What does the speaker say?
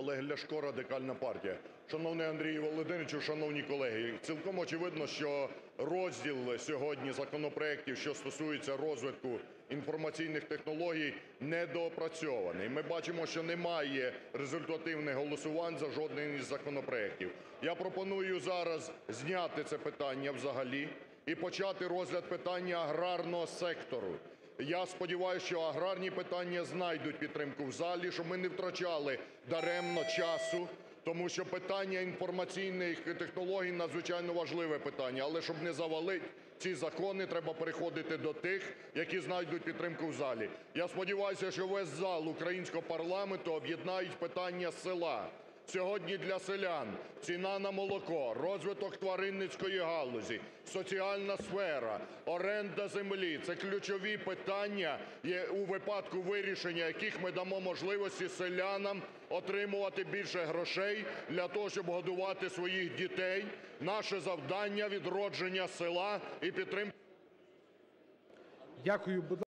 Олег Ляшко, Радикальна партія. Шановний Андрію Володимировичу, шановні колеги, цілком очевидно, що розділ сьогодні законопроектів, що стосується розвитку інформаційних технологій, недоопрацьований. Ми бачимо, що немає результативних голосувань за жодний із законопроектів. Я пропоную зараз зняти це питання взагалі і почати розгляд питання аграрного сектору. Я сподіваюсь, що аграрні питання знайдуть підтримку в залі, щоб ми не втрачали даремно часу, тому що питання інформаційних технологій надзвичайно важливе питання. Але щоб не завалити ці закони, треба переходити до тих, які знайдуть підтримку в залі. Я сподіваюся, що весь зал українського парламенту об'єднають питання села. Сьогодні для селян ціна на молоко, розвиток тваринницької галузі, соціальна сфера, оренда землі – це ключові питання, у випадку вирішення яких ми дамо можливості селянам отримувати більше грошей для того, щоб годувати своїх дітей. Наше завдання – відродження села і підтримка. Дякую.